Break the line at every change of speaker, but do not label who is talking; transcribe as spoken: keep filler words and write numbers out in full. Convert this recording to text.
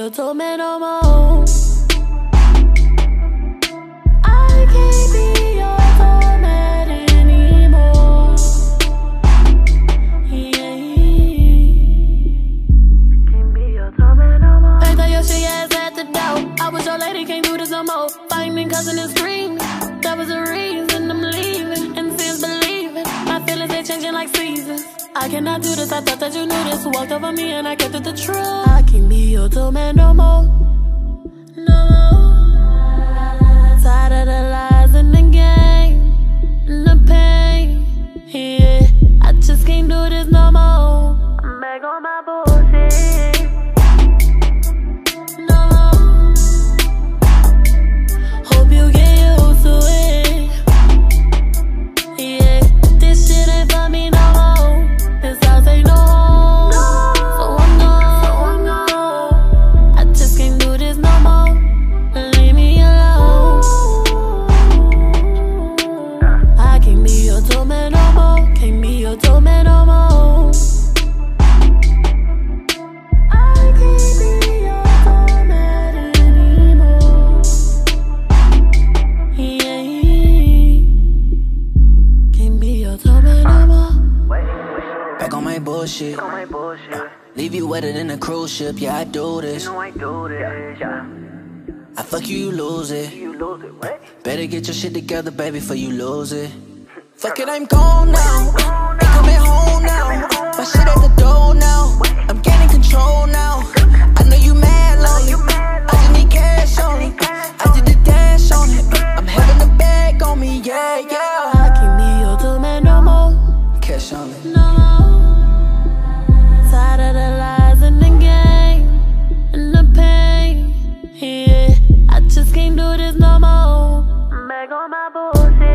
your torment no more. I can't be your torment anymore. Yeah. Can't be your torment no more. Ain't that your shit ass at the door? I was your lady, can't do this no more. Fighting, cussing and screaming. That was the reason I'm leaving. And since believing, my feelings they changing like seasons. I cannot do this, I thought that you knew this. Walked over me and I kept it the truth. I can't be your torment no more. No more. Tired of the lies and the game and the pain. Yeah, I just can't do this no more. I'm back on my bullshit. No more. Hope you get used to it. Yeah, this shit ain't for me no more. This house ain't no home, so I'm gone, so I'm gone. I just can't do this no more. Leave me alone. I can't be your torment no more. Can't be your torment no more. I can't be your torment anymore. Yeah, can't be your torment no more.
Back on my bullshit.
On my bullshit.
Leave you wetter than a cruise ship. Yeah, I do this.
You know I do this. Yeah.
I fuck you, you lose it.
You lose it, what?
Better get your shit together, baby, before you lose it. Fuck it, I'm gone now. Ain't coming home now. My shit at the door now. I'm gaining control now. I know you mad, lonely. I just need cash on it. I did the dash on it. I'm having the bag on me, yeah, yeah.
I can't be your torment no more.
Cash on it.
No more. Tired of the lies and the game and the pain. Yeah, I just can't do this no more. I'm back on my bullshit.